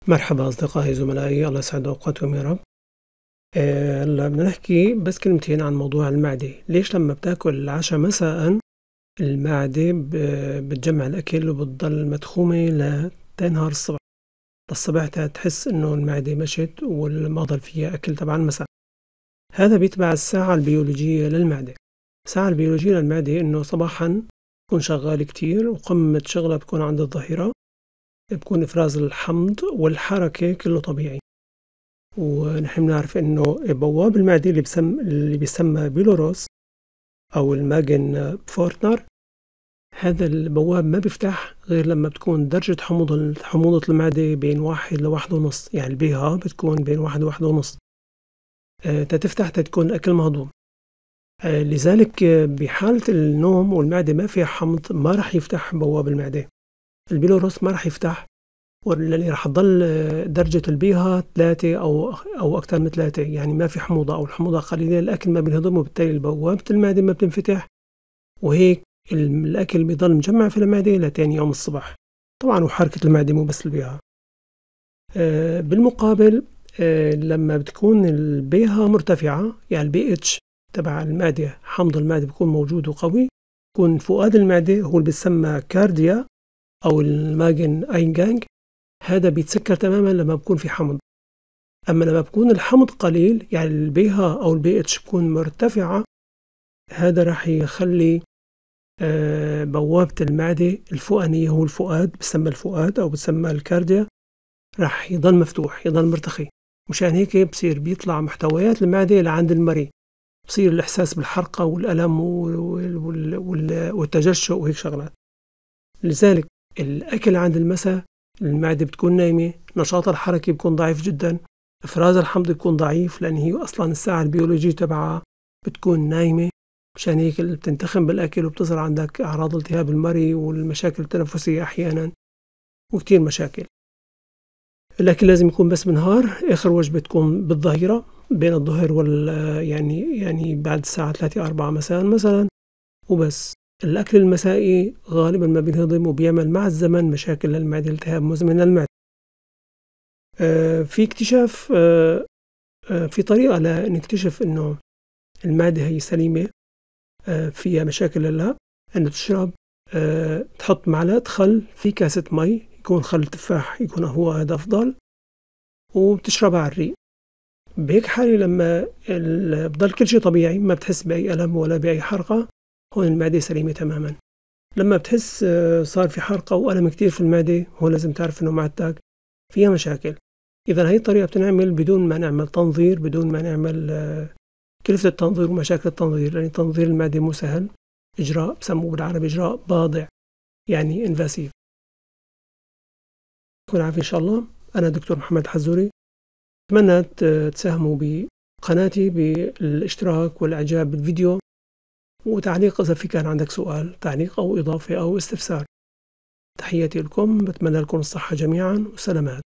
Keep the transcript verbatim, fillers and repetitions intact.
مرحبا أصدقائي زملائي، الله يسعد أوقاتكم يا رب. آه، هلا بدنا نحكي بس كلمتين عن موضوع المعدة. ليش لما بتاكل العشاء مساء المعدة ب- بتجمع الأكل وبتضل مدخومة لتنهار الصبح؟ الصبح تحس إنه المعدة مشت وما ضل فيها أكل تبع المساء. هذا بيتبع الساعة البيولوجية للمعدة. الساعة البيولوجية للمعدة إنه صباحا بكون شغال كتير وقمة شغلة بكون عند الظهيرة، بكون إفراز الحمض والحركة كله طبيعي. ونحن بنعرف إنه بواب المعدة اللي بسم اللي بيسمى بيلوروس أو الماجن بفورتنر، هذا البواب ما بيفتح غير لما بتكون درجة حموض حموضة المعدة بين واحد لواحد ونص، يعني البي ها بتكون بين واحد وواحد ونص. آه، تتفتح تكون الأكل مهضوم. آه، لذلك آه، بحالة النوم والمعدة ما فيها حمض ما راح يفتح بواب المعدة، البيلوروس ما راح يفتح، واللي راح تضل آه، درجة البيها ثلاثة أو أو أكثر من ثلاثة، يعني ما في حموضة أو الحموضة قليلة، الأكل ما بينهضم وبالتالي بوابة المعدة ما بتنفتح، وهيك ال- الأكل بيضل مجمع في المعدة لتاني يوم الصبح. طبعا وحركة المعدة مو بس البيها. آه، بالمقابل آه، لما بتكون البيها مرتفعة، يعني البي اتش تبع المعدة، حمض المعدة بيكون موجود وقوي، يكون فؤاد المعدة هو اللي بيسمى كارديا أو الماجن أينجانج، هذا بيتسكر تماما لما بكون في حمض. أما لما بكون الحمض قليل، يعني البي ها أو البي اتش بكون مرتفعة، هذا راح يخلي آه، بوابة المعدة الفوقانية، هو الفؤاد، بسمى الفؤاد أو بسمى الكارديا، راح يضل مفتوح، يضل مرتخي. مشان هيك بصير بيطلع محتويات المعدة لعند المريء، بصير الإحساس بالحرقة والألم وال- وال- وال- والتجشؤ وهيك شغلات. لذلك الأكل عند المساء المعدة بتكون نايمة، نشاط الحركي بيكون ضعيف جدا، إفراز الحمض بيكون ضعيف لأن هي أصلا الساعة البيولوجية تبعها بتكون نايمة. مشان هيك بتنتخم بالأكل وبتظهر عندك أعراض التهاب المري والمشاكل التنفسية أحيانا وكتير مشاكل. الأكل لازم يكون بس بالنهار، آخر وجبة تكون بالظهيرة بين الظهر وال يعني يعني بعد الساعة ثلاثة أربعة مساء مثلا، وبس. الأكل المسائي غالبا ما بينهضم وبيعمل مع الزمن مشاكل للمعدة، التهاب مزمن للمعدة. آه، في اكتشاف آه، آه، في طريقة لنكتشف إنه المعدة هي سليمة آه، فيها مشاكل ولا لا، إنه تشرب آه، تحط معلقة خل في كاسة مي، يكون خل تفاح، يكون هو هذا أفضل، وبتشربها على الريق. بهيك حالة لما ال- بضل كل شيء طبيعي، ما بتحس بأي ألم ولا بأي حرقة، هون المعدة سليمة تماما. لما بتحس آه، صار في حرقة وألم كتير في المعدة، هو لازم تعرف إنه معدتك فيها مشاكل. إذا هي الطريقة بتنعمل بدون ما نعمل تنظير، بدون ما نعمل آه، كلفة التنظير ومشاكل التنظير، لأن تنظير المعدة مو سهل، إجراء بسموه بالعربي إجراء باضع، يعني انفاسيف. يكون عافية إن شاء الله. أنا دكتور محمد حزوري، أتمنى ت- تساهموا بقناتي بالاشتراك والإعجاب بالفيديو وتعليق إذا في كان عندك سؤال، تعليق أو إضافة أو استفسار. تحياتي لكم، بتمنى لكم الصحة جميعا وسلامات.